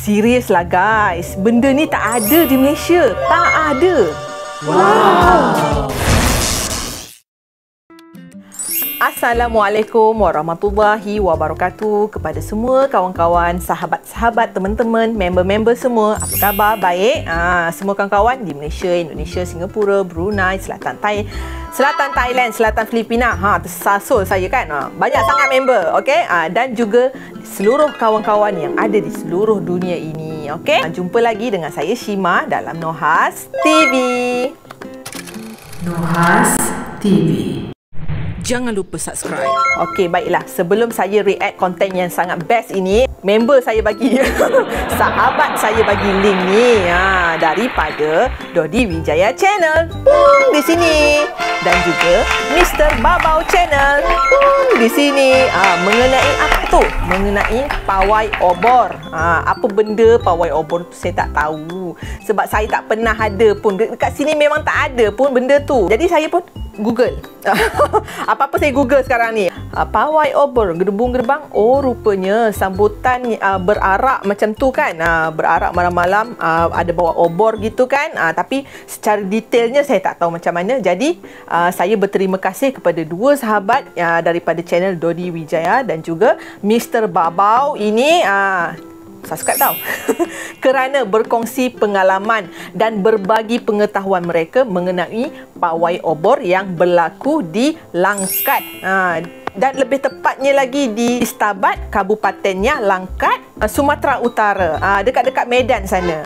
Serius lah guys, benda ni tak ada di Malaysia. Tak ada. Wow. Assalamualaikum warahmatullahi wabarakatuh kepada semua kawan-kawan, sahabat-sahabat, teman-teman, member-member semua. Apa khabar? Baik? Semua kawan-kawan di Malaysia, Indonesia, Singapura, Brunei, Selatan Thailand, Selatan Filipina. Tersasul saya kan. Banyak sangat member, okey? Dan juga seluruh kawan-kawan yang ada di seluruh dunia ini, okey? Jumpa lagi dengan saya Shima dalam Nohas TV. Nohas TV. Jangan lupa subscribe. Okey, baiklah. Sebelum saya react konten yang sangat best ini, member saya bagi, sahabat saya bagi link ni daripada Dodi Wijaya Channel. Di sini. Dan juga Mr. Babau Channel. Di sini. Mengenai apa tu? Mengenai pawai obor. Apa benda pawai obor tu saya tak tahu. Sebab saya tak pernah ada pun. Dekat sini memang tak ada pun benda tu. Jadi saya pun Google. Apa-apa saya Google sekarang ni. Pawai obor, gerbung gerbang. Oh, rupanya sambutan berarak macam tu kan. Berarak malam-malam, ada bawa obor gitu kan. Tapi secara detailnya saya tak tahu macam mana. Jadi saya berterima kasih kepada dua sahabat daripada channel Dodi Wijaya dan juga Mr. Babau ini. Subscribe tau. Kerana berkongsi pengalaman dan berbagi pengetahuan mereka mengenai pawai obor yang berlaku di Langkat. Dan lebih tepatnya lagi di Stabat, kabupatennya Langkat, Sumatera Utara. Dekat-dekat Medan sana.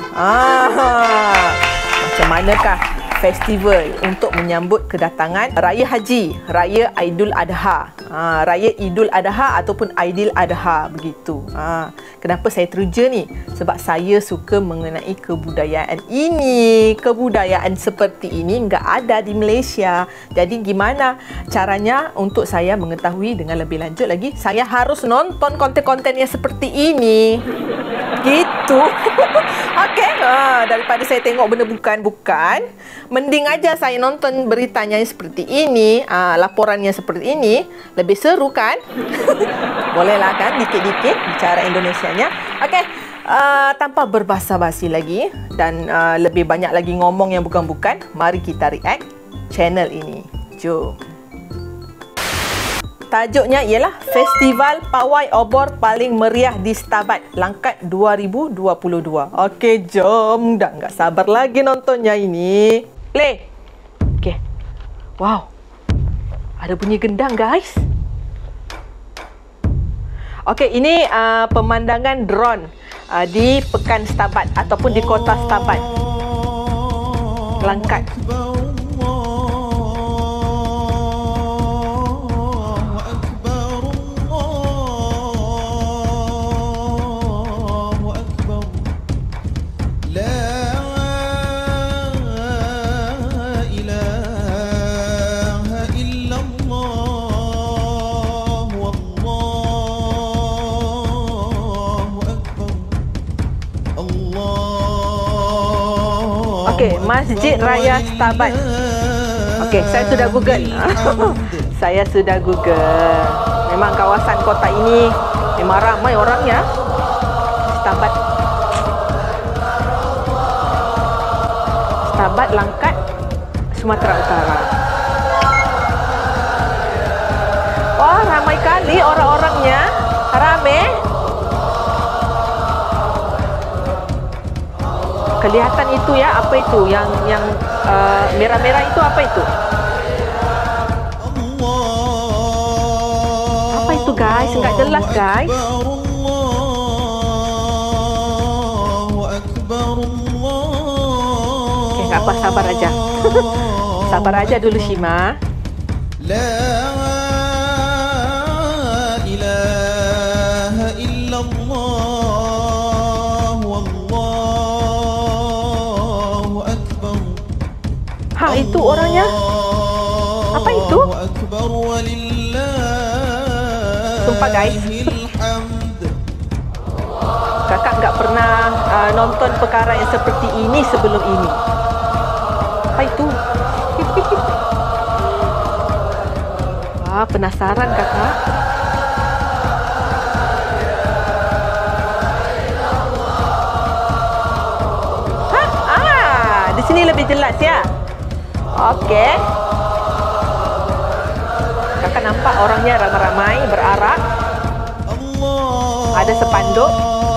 Macam manakah festival untuk menyambut kedatangan Raya Haji, Raya Aidil Adha. Raya Idul Adha ataupun Aidil Adha begitu. Kenapa saya teruja ni? Sebab saya suka mengenai kebudayaan ini. Kebudayaan seperti ini enggak ada di Malaysia. Jadi gimana caranya untuk saya mengetahui dengan lebih lanjut lagi? Saya harus nonton konten-konten yang seperti ini. Gitu. Okey, daripada saya tengok benda bukan-bukan, mending aja saya nonton beritanya seperti ini, laporannya seperti ini, lebih seru kan? Bolehlah kan dikit-dikit bicara Indonesianya. Okey, tanpa berbasa-basi lagi dan lebih banyak lagi ngomong yang bukan-bukan, mari kita react channel ini. Jom. Takjuknya ialah Festival Pawai Obor Paling Meriah di Stabat, Langkat 2022. Okey, jom. Dah nggak sabar lagi nontonnya ini. Play. Okey. Wow. Ada bunyi gendang, guys. Okey, ini pemandangan drone di Pekan Stabat ataupun di Kota Stabat, Langkat. Okey, Masjid Raya Stabat. Okey, saya sudah Google. Saya sudah Google. Memang kawasan kota ini memang ramai orangnya. Stabat. Stabat, Langkat, Sumatera Utara. Wah, ramai kali orang-orangnya. Ramai. Kelihatan itu ya, apa itu yang merah-merah itu apa itu? Apa itu guys? Enggak jelas guys. Okey, enggak apa, sabar aja. Sabar aja dulu Shima. Itu orangnya. Apa itu? Sumpah guys, kakak nggak pernah nonton perkara yang seperti ini sebelum ini. Apa itu? Wah, penasaran kakak. lebih jelas ya. Okey. Kakak nampak orangnya ramai-ramai berarak. Ada sepanduk.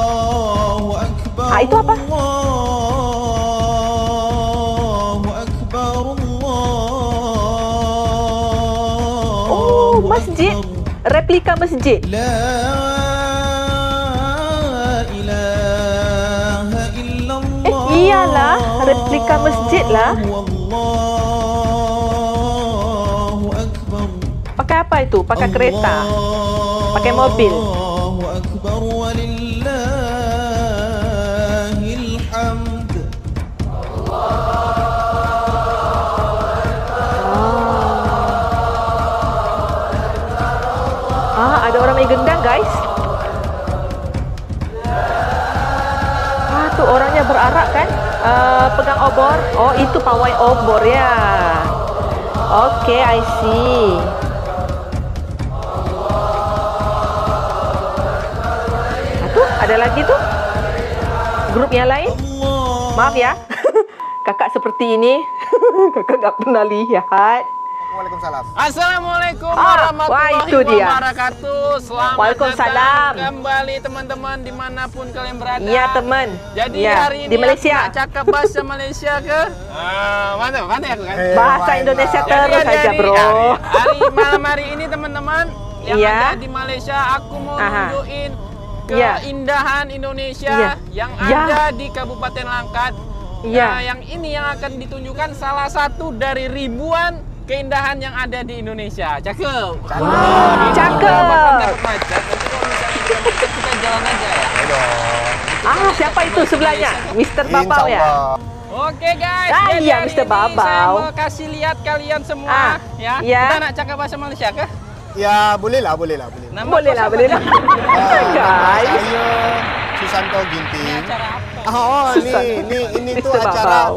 Itu apa? Oh, masjid. Replika masjid. Iyalah, replika masjid lah. Pakai apa itu? Pakai kereta? Pakai mobil? Ada orang main gendang, guys. Tu orangnya berarak kan? Pegang obor. Oh, itu pawai obor ya. Okay, I see. Ada lagi tu? Grup yang lain? Maaf ya. Kakak seperti ini. Kakak tak pernah lihat. Waalaikumsalam. Assalamualaikum warahmatullahi wabarakatuh. Selamat Waalaikumsalam. datang kembali teman-teman dimanapun kalian berada. Iya teman. Jadi ya, hari ini di Malaysia. Aku nak cakap bahasa Malaysia ke? Mana aku kan? Bahasa Indonesia terus saja bro. Hari malam hari ini teman-teman yang ada di Malaysia, aku mau tunjukin keindahan Indonesia yang ada di Kabupaten Langkat. Nah, yang ini yang akan ditunjukkan salah satu dari ribuan keindahan yang ada di Indonesia. Cakep. Cakep. Kita jalan aja ya. Siapa itu sebelahnya? Mr. Babau ya? Oke guys, jadi hari Mr. ini Babau. saya mau kasih lihat kalian semua ya. Kita nak cakap bahasa Malaysia kah? Ya, boleh lah. Boleh lah. Guys. Saya Susanto Ginting. Acara apa? Oh, ini tuh acara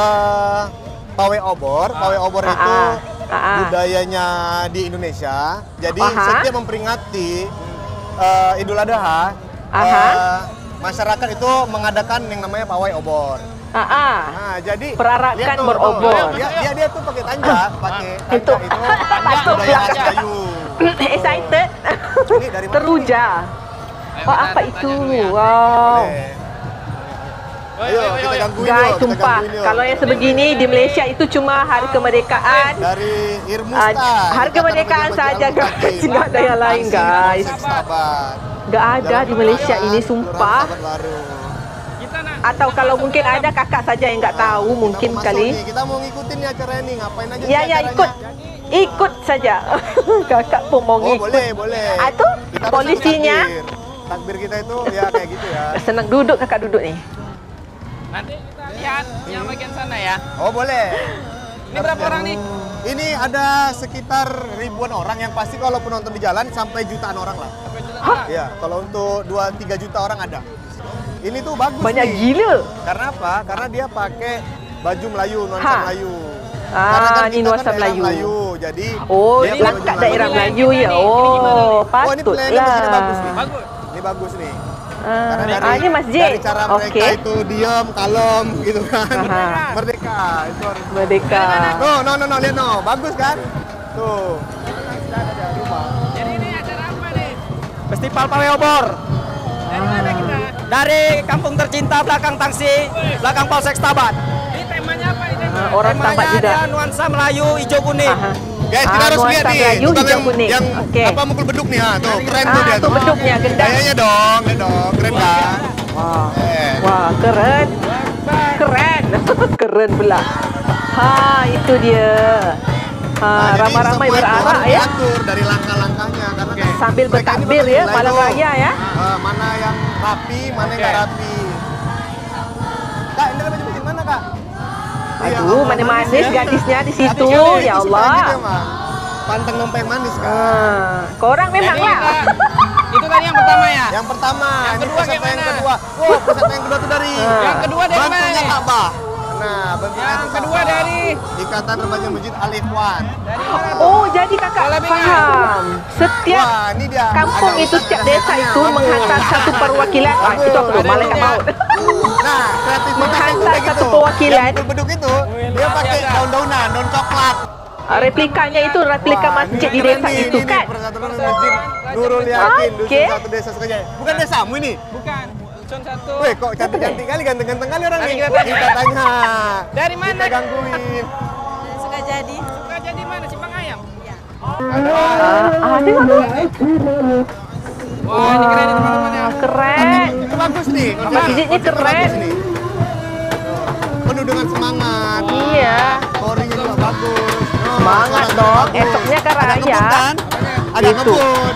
pawai obor. Pawai obor itu budayanya di Indonesia. Jadi setiap memperingati Idul Adha, masyarakat itu mengadakan yang namanya pawai obor. Nah, jadi perarakan berobor. Dia tuh pakai tanja, itu budaya khas kayu. Excited. Ini dari mana? Teruja. Apa itu? Wow. Ayo, kita gangguin guys, sumpah. Kalau yang sebegini di Malaysia itu cuma hari kemerdekaan. Dari Irmustar. Hari kemerdekaan saja guys, tidak ada yang lain guys. Nggak ada di Malaysia ini, sumpah. Atau kalau mungkin ada kakak saja yang nggak tahu mungkin kali. Kita mau ngikutin nih acara ini, ngapain aja? Ya, ikut saja. Kakak pun mau ngikut. Boleh. Atau polisinya? Takbir kita itu ya kayak gitu ya. Senang duduk kakak duduk nih. Nanti kita lihat yang bagian sana ya. Oh boleh. Ini berapa orang nih? Ini ada sekitar ribuan orang yang pasti kalau penonton di jalan sampai jutaan orang lah. Iya, kalau untuk 2-3 juta orang ada. Ini tuh bagus. Banyak nih. Gila. Karena apa? Karena dia pakai baju Melayu, nuansa Melayu. Ini nuansa kan Melayu. Jadi jadi Langkat daerah Melayu ya. Patutlah. Ini mesinnya bagus nih. Ini bagus nih. Karena ini masjid. Dari cara mereka itu diam, kalem gitu kan. Merdeka, itu harus merdeka. No, lihat no, bagus kan? Tuh. Jadi ini acara apa nih? Festival Pawai Obor. Dari mana kita? Dari kampung tercinta belakang Tangsi, belakang Polsek Stabat. Ini temanya apa ini? Orang Stabat juga. Ada nuansa Melayu hijau kuning. Guys, kita harus lihat nih, yang apa mukul beduk nih, tuh keren tuh dia. Tuh beduknya gendang. Kayaknya dong, keren kan? Wah, keren. Keren pula. Itu dia. Ramai-ramai berarak ya. Diatur dari langkah-langkahnya karena sambil bertakbir ya, malam raya ya. Mana yang rapi, mana yang nggak rapi. Kak, ini baju di mana, Kak? Aduh, manis gadisnya di situ, ya Allah. Panteng nempel manis kan. Korang memang lah. Itu tadi yang pertama ya? Yang pertama. Yang kedua yang gimana? kedua. Wah, peserta yang kedua tuh dari. Yang kedua dari mana Bantunya nih? Ka'bah. Nah, Yang kedua dari Ikatan Remaja Masjid Al Ikhwan. Oh, jadi kakak paham. Setiap ini dia. kampung itu, setiap desa itu menghantar satu perwakilan. Itu aku tuh, malaikat maut. Nah, kreativitas salah satu perwakilan. Yang beduk itu, dia pakai daun-daunan, daun coklat. Replikanya itu replika masjid di desa itu kan? Persatuan Masjid Nurul Yakin, dusun satu desa Sukajaya. Bukan desamu ini? Bukan. Dusun satu. Weh, kok cantik-cantik kali, ganteng-ganteng kali orang Mari nih. kita tanya. Kita tanya. Dari mana? Kita gangguin. Sukajadi. Sukajadi mana? Simpang Ayam? Iya. Tengok tu. Wah, ini keren nih teman-teman ya. Keren. Itu bagus nih. Masjidnya keren. Bagus nih. Penuh dengan semangat. Iya. Story-nya juga bagus. Semangat suaranya dong. bagus. Esoknya kan Ada raya. ngebut kan? Ada Itu. ngebut.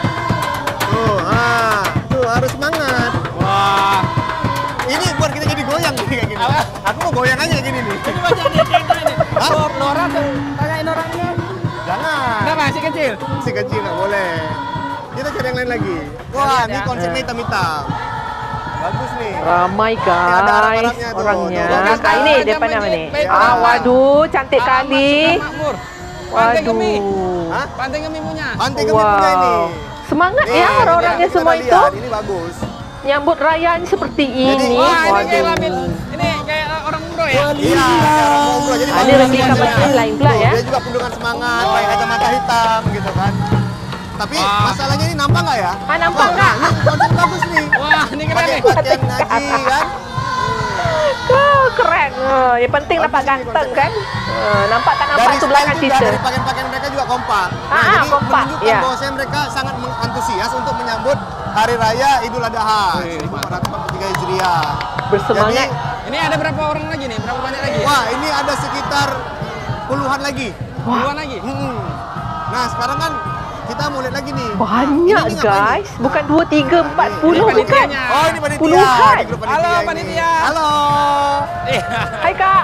Tuh, harus semangat. Wah. Ini buat kita jadi goyang nih kayak gini. Aku mau goyang aja kayak gini nih. Ini baca nih, nih. Hah? Lora tuh. Tanyain orangnya. Jangan. Kenapa? Si kecil? Si kecil nggak boleh. Kita cari yang lain lagi. Wah, ini konsepnya hitam-hitam. Bagus nih. Ramai Ada guys Arab-Arabnya tuh. orangnya. Tuh, Ah, ini depan nama ni. Waduh, cantik kali. Makmur. Pantai Gemi. Waduh. Hah? Pantai Gemi punya. Pantai kami punya ini. Wow. Semangat Nih, ya orang-orangnya kita semua lihat. itu. Ini bagus. Nyambut raya ini seperti ini. Wah, ini kayak Waduh. lamil. Ini kayak orang umroh ya. Iya, orang umroh. Jadi Ah, ini bagus. replika Dia- masjid lain pula ya. Dia juga penuh dengan semangat, pakai kacamata hitam gitu kan. Tapi masalahnya ini nampak nggak ya? Ah, nampak nggak? Ini konsep bagus nih. Wah, ini keren Pakai nih. pakaian ngaji kan. Keren. Yang penting nampak ganteng kan. Nampak tak nampak Dari tu belakang style juga, kita. dari pakaian-pakaian mereka juga kompak. Jadi kompak, menunjukkan ya. bahwa mereka sangat antusias untuk menyambut Hari Raya Idul Adha 1443 Hijriah. Bersemangat. Ini ada berapa orang lagi nih? Berapa banyak lagi? Wah, ini ada sekitar puluhan lagi. Puluhan lagi. Nah, sekarang kan kita mau lihat lagi nih. Banyak Ini ngapain guys. Bukan 2, 3, 40 Ini bukan. panitianya. Oh, ini panitia. Puluhan. Di grup Halo, ini. panitia. Halo. Hai kak.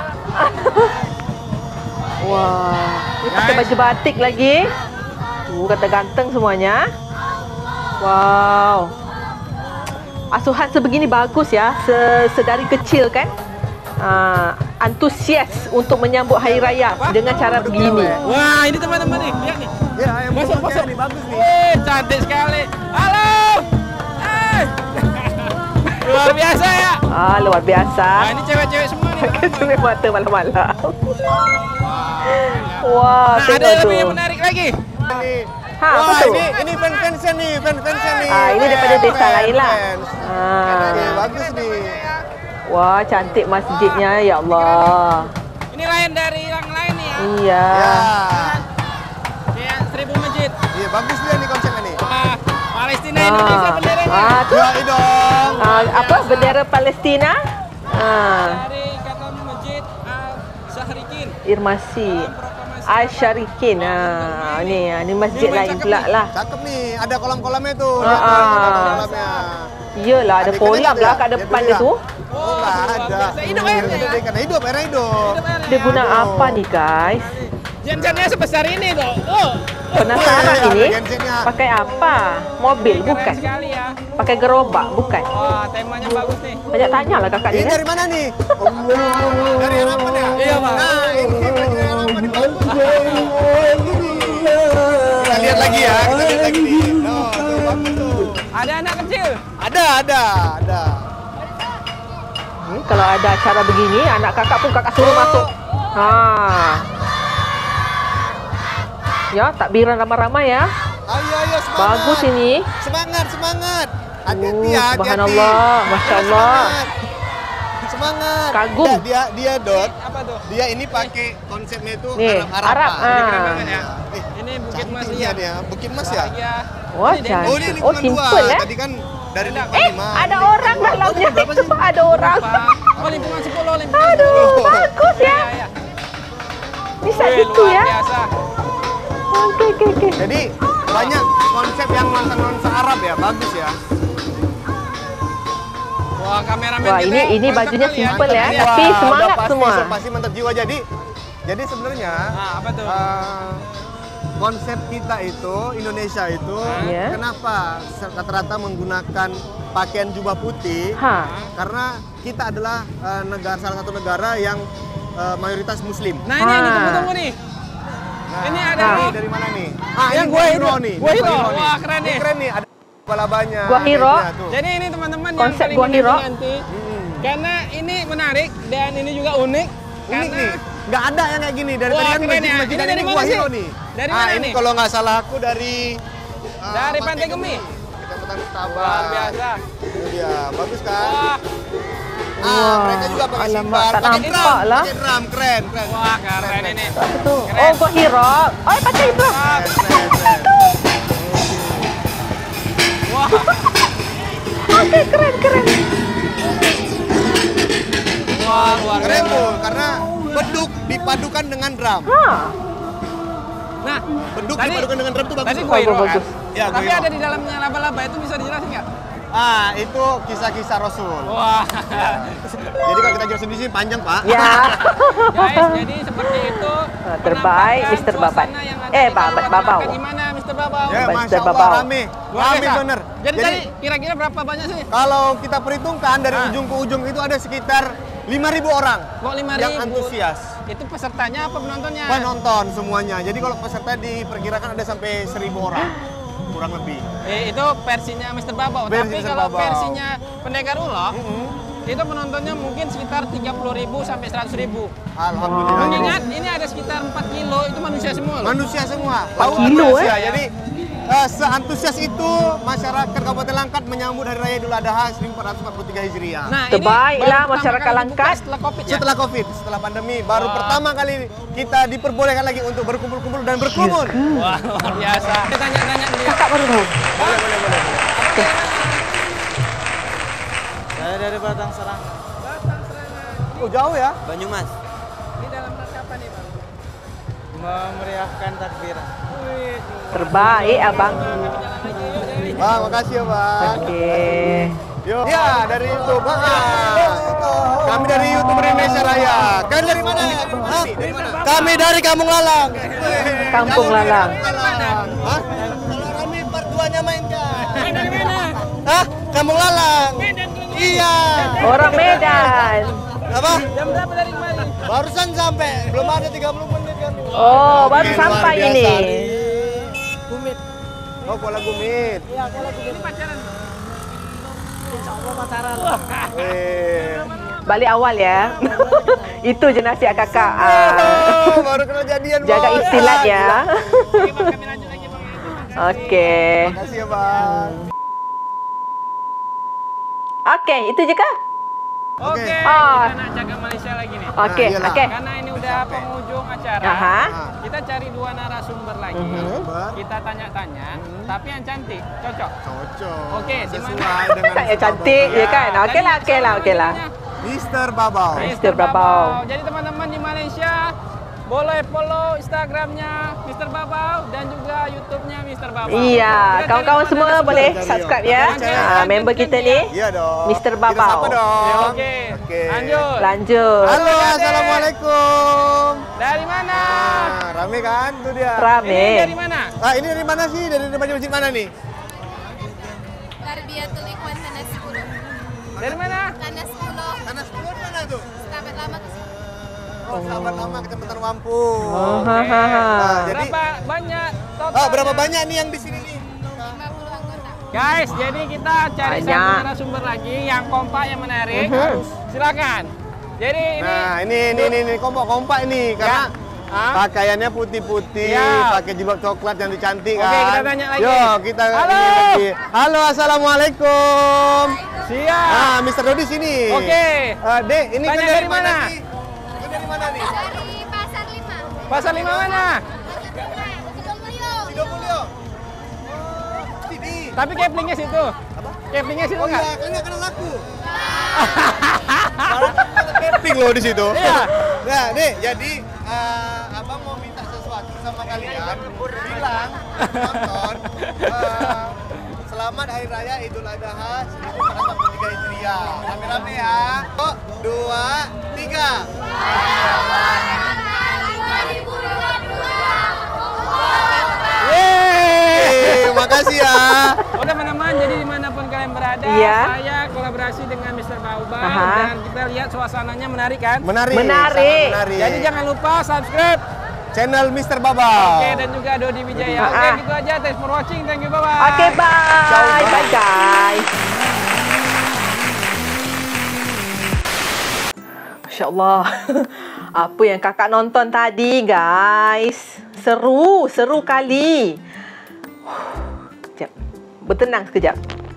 Wah, ini pakai baju batik lagi. Tuh, kata ganteng semuanya. Wow. Asuhan sebegini bagus ya. Sedari kecil kan. Antusias untuk menyambut Hari Raya dengan cara begini. Wah, ini teman-teman nih. Lihat nih. Ya, yang Masuk, pokoknya masuk. nih bagus nih. Cantik sekali. Halo. Luar biasa ya. Luar biasa. Nah, ini cewek-cewek semua nih. Curi mata malam-malam. Wah, Nah, ada tengok tu. lebih yang menarik lagi. Ini. Ha, apa Wah, tu? ini fans-fansnya nih, fans-fansnya nih. Ini daripada desa lain lah. Fans. Ini bagus nih. Wah, cantik masjidnya, ya Allah. Ini lain dari yang lain nih ya. Iya. Ya. Kayak 1000 masjid. Iya, bagus dia nih konsepnya nih. Wah, Palestina Indonesia benderanya. Tu Ya, dong. apa bendera Palestina? Dari kata Masjid Al-Syarikin. Irmasi Al-Syarikin. Ini masjid lain pula lah. Cakep nih, ada kolam-kolamnya tuh. Ah, Lihat tuh, ah. ada kolamnya. Iyalah, ada Ada kolam ikannya lah tu kat ya? depan Dia dia tu tu. Oh, nggak ada. Hidup airnya ya? Karena hidup, airnya hidup. Dia guna apa nih guys? Gensennya sebesar ini tuh. Oh. Penasaran Ada ini? gensetnya. Pakai apa? Mobil Keren bukan? sekali ya. Pakai gerobak bukan? Wah, temanya bagus nih. Banyak tanya lah kakak Ini ni. dari mana nih? Dari harapan ya? Iya, Pak. Nah, ini dari harapan. Kita lihat lagi ya, kita lihat lagi nih. Tuh, bagus tuh. Ada anak kecil. Ada. Kalau ada acara begini, anak kakak pun kakak suruh masuk. Ya, takbiran ramai-ramai ya. Ayo, semangat. Bagus ini. Semangat. Hati-hati ya, hati-hati. Subhanallah, Masya Allah. Semangat. Kagum. Dia Dot. Apa tuh? Dia ini pakai konsepnya itu Nih, Arab. Arab. Ini keren banget ya. Eh, Ini Bukit Mas cantiknya ya. dia. Bukit Mas ya? Iya. Wah, Oh, ini cantik. Oh, lingkungan simple 2. ya. Tadi kan dari lingkungan 5. Ada orang dalamnya berapa itu. sih? Ada orang. Oh, lingkungan 10, lingkungan Aduh, 10. bagus ya. Iya. Bisa Wih, gitu luar ya. biasa. Oke. Jadi banyak konsep yang nuansa Arab ya, bagus ya. Wah, kameramen Wah, kita ini mantap bajunya kali ya. simple ya. Wah, Tapi udah semangat pasti, semua. Pasti mantap jiwa. Jadi sebenarnya Nah, apa tuh? konsep kita itu Indonesia itu Iya. kenapa rata-rata menggunakan pakaian jubah putih? Karena kita adalah salah satu negara yang mayoritas Muslim. Nah, ini tunggu nih. Nah, Ini ada ini nih. dari mana nih? Yang ini gua Gua hero nih. Gua Ini hero. nih. Wah, keren nih. Ini keren nih, ada kepala banyak. Gua hero. tuh. Jadi ini teman-teman Konsep yang gua paling hero. nanti Karena ini menarik dan ini juga unik. Unik nih. Nggak ada yang kayak gini. Dari Wah, tadi kan keren ya. masjid Ini ini dari mana Gua sih? Hiro nih. Dari mana ini nih? kalau nggak salah aku dari Pantai Gemi. Kecamatan Mustafa. Luar biasa. Itu dia, bagus kan? Wah, Mereka juga pakai alamak, simbal, tak pakai nampak drum, lah. pakai drum, keren. wah keren ini. Betul. Keren. Oh, Gua Hiro. Oh, pakai itu. Keren. Wah, Oke, keren. wah luar Keren biasa. tuh, karena beduk dipadukan dengan drum. Nah, Beduk tadi- dipadukan dengan drum tuh bagus. tadi tuh. gue Hiro kan. bagus. Ya, Tapi Gua Hiro. ada di dalamnya laba-laba itu bisa dijelasin nggak? Itu kisah-kisah Rasul. Wah, Jadi kalau kita jelasin di sini panjang, Pak. Ya. guys, jadi seperti itu. Terbaik, penampakan Mr. Babat. suasana yang ada di Kabupaten Babau. Langkat. Gimana, Mr. Babau? Ya, Mr. Masya Allah, Babau. rame. Luar Rame biasa. bener. Jadi tadi kira-kira berapa banyak sih? Kalau kita perhitungkan dari Ah. ujung ke ujung itu ada sekitar 5.000 orang Kok 5.000? yang antusias. Itu pesertanya apa penontonnya? Penonton semuanya. Jadi kalau peserta diperkirakan ada sampai 1.000 orang kurang lebih. Itu versinya Mr. Babau. Versi Tapi Mr. kalau Babau. versinya Pendekar Ulo, itu penontonnya mungkin sekitar 30.000 sampai 100.000. Alhamdulillah. Mengingat ini ada sekitar 4 kilo, itu manusia semua loh. Manusia semua. Laut Kilo, manusia. ya? Jadi seantusias itu masyarakat Kabupaten Langkat menyambut Hari Raya Idul Adha 1443 Hijriah. Nah, Terbaiklah ini baru pertama masyarakat kali Langkat. dibuka setelah Covid ya? Setelah Covid, setelah pandemi, baru Wah. pertama kali kita diperbolehkan lagi untuk berkumpul-kumpul dan berkerumun. Wah, luar biasa. Kita tanya-tanya dulu. Kakak baru tahu. Boleh. Saya dari Batang Serang, Oh, jauh ya? Banyumas. Ini dalam rangka apa nih, Bang? Memeriahkan takbiran. Terbaik, Abang. Bang, makasih ya, Bang. Oke. Yuk. Ya, dari YouTube. Kami dari YouTuber Indonesia Raya. Kalian dari mana? Dari mana? Kami dari Kampung Lalang. Kampung Lalang. Hah? Kalau kami part 2-nya mainkan. Dari mana? Hah? Kampung Lalang. Iya. Orang Medan. Apa? Jam berapa dari kemarin? Barusan sampai. Belum ada 30 menit kan. Oh, baru Luar sampai biasa. ini. Gumit. Oh, Kuala Gumit. Iya, kalau Gumit. Ini pacaran, Bang? Insya Allah pacaran. Balik awal ya. Itu je nasihat kakak. Oh, baru kenal jadian, Jaga Bang. istilah ya. Oke, Bang, kami lanjut lagi, Bang. Oke. Makasih ya, Bang. Oke, itu je kah? Oke, Ah. kita nak jaga Malaysia lagi nih. Oke, iyalah. oke. Karena ini udah penghujung acara. Aha. Kita cari 2 narasumber lagi. Kita tanya-tanya, tapi yang cantik, cocok. Cocok. Oke, di Sesuai mana? dengan Tak ya cantik ya kan? Oke lah, oke lah, oke lah. Mr. Babau. Mr. Babau. Jadi teman-teman di Malaysia boleh follow Instagramnya Mr. Babau dan juga YouTube-nya Mr. Babau. Iya, Kita kawan-kawan cari semua narasumber. boleh Cari, subscribe yuk. ya. Cari. Member kita ni. Iya dong. Mr. Kita Babau. sapa dong. Oke, Oke. lanjut. Lanjut. Halo, Adik. assalamualaikum. Dari mana? Nah, rame kan tuh dia. Ini Rame. dari mana? Ini dari mana sih? Dari masjid mana nih? Tarbiyatul Ikhwan Tanah 10. Dari mana? Tanah 10. Tanah 10 mana tuh? Sahabat lama ke sini. Oh, sahabat lama Kecamatan Wampung. Oh, hahaha. Nah, jadi Berapa banyak total? berapa banyak nih yang di sini nih? 50 anggota. Guys, jadi kita cari Banyak. satu narasumber lagi yang kompak, yang menarik. Silakan. Jadi ini Nah, ini kompak ini karena Hah? pakaiannya putih-putih, Siap. pakai jilbab coklat yang cantik Oke, kan. kita tanya lagi. Yuk, kita Halo. ini lagi. Halo, assalamualaikum. siap. Ah, Mr. Dodi sini. Oke. Dek, ini Tanya kan dari dari mana mana? sih? Ini dari mana nih? Dari Pasar 5. Pasar 5 mana? Sidomulyo. Sini. Tapi caplingnya situ. Caplingnya situ Oh enggak? iya, kan nggak kenal aku. Camping loh di situ. Iya. Nah, nih, jadi abang mau minta sesuatu sama kalian. Bilang nonton. Selamat Hari Raya Idul Adha 1443 Hijriah. Rame-rame ya. 2, 3. Yeay, makasih ya. Oh teman-teman, jadi dimanapun kalian berada, Iya. saya kolaborasi dengan Mr. Baubau Aha. dan kita lihat suasananya menarik kan? Menarik. Menarik. sangat menarik. Jadi jangan lupa subscribe. channel Mr. Babau. Oke, dan juga Dodi Wijaya. Ah. Oke, gitu aja. Thanks for watching. Thank you, bye-bye. Oke, bye. Ciao, bye. Bye, guys. Masya Allah. Apa yang kakak nonton tadi, guys? Seru kali. Sekejap. Bertenang sekejap.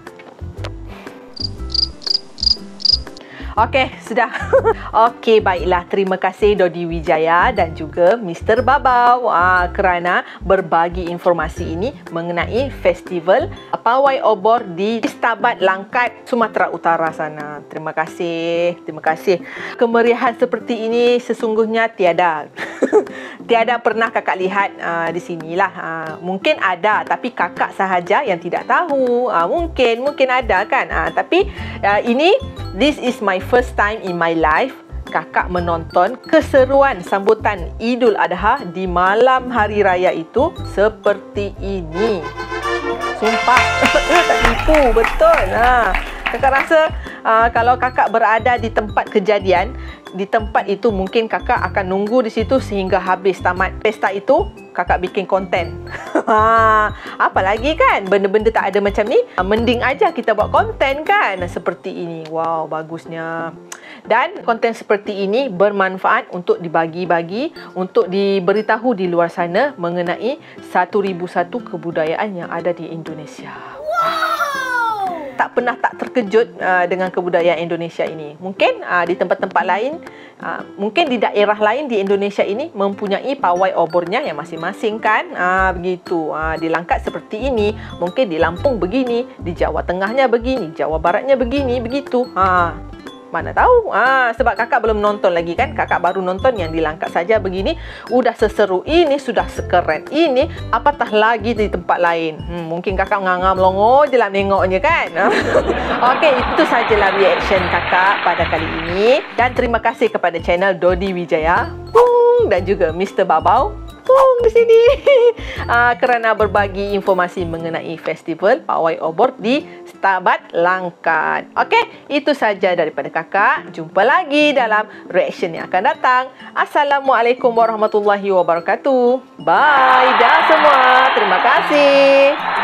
Okey, sudah. Okey, baiklah. Terima kasih Dodi Wijaya dan juga Mr. Babau kerana berbagi informasi ini mengenai festival pawai obor di Istabat Langkat, Sumatera Utara sana. Terima kasih. Terima kasih. Kemeriahan seperti ini sesungguhnya tiada. Tiada pernah kakak lihat di sinilah. Mungkin ada, tapi kakak sahaja yang tidak tahu. Mungkin ada kan. Tapi this is my first time in my life kakak menonton keseruan sambutan Idul Adha di malam hari raya itu seperti ini. Sumpah, tak tipu, betul. Kakak rasa kalau kakak berada di tempat kejadian, di tempat itu mungkin kakak akan nunggu di situ sehingga habis tamat pesta itu, kakak bikin konten. Apalagi kan, benda-benda tak ada macam ni, mending aja kita buat konten kan, seperti ini. Wow, bagusnya. Dan konten seperti ini bermanfaat untuk dibagi-bagi, untuk diberitahu di luar sana mengenai 1001 kebudayaan yang ada di Indonesia. Tak pernah tak terkejut dengan kebudayaan Indonesia ini. Mungkin di tempat-tempat lain, mungkin di daerah lain di Indonesia ini mempunyai pawai obornya yang masing-masing kan. Begitu. Di Langkat seperti ini, mungkin di Lampung begini, di Jawa Tengahnya begini, Jawa Baratnya begini, begitu. Mana tahu. Sebab kakak belum nonton lagi kan. Kakak baru nonton yang di Langkat saja begini. Udah seseru ini, sudah sekeren ini. Apatah lagi di tempat lain. Mungkin kakak ngangam longo je lah nengoknya kan. Okey, itu sajalah reaction kakak pada kali ini. Dan terima kasih kepada channel Dodi Wijaya dan juga Mr. Babau di sini kerana berbagi informasi mengenai festival pawai obor di Istabat Langkat. Okey, itu saja daripada kakak. Jumpa lagi dalam reaction yang akan datang. Assalamualaikum warahmatullahi wabarakatuh. Bye dah semua. Terima kasih.